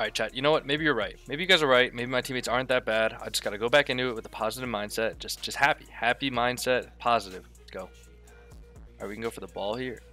All right, chat. You know what? Maybe you're right. Maybe you guys are right. Maybe my teammates aren't that bad. I just got to go back into it with a positive mindset. Just happy mindset, positive. Let's go. All right, we can go for the ball here.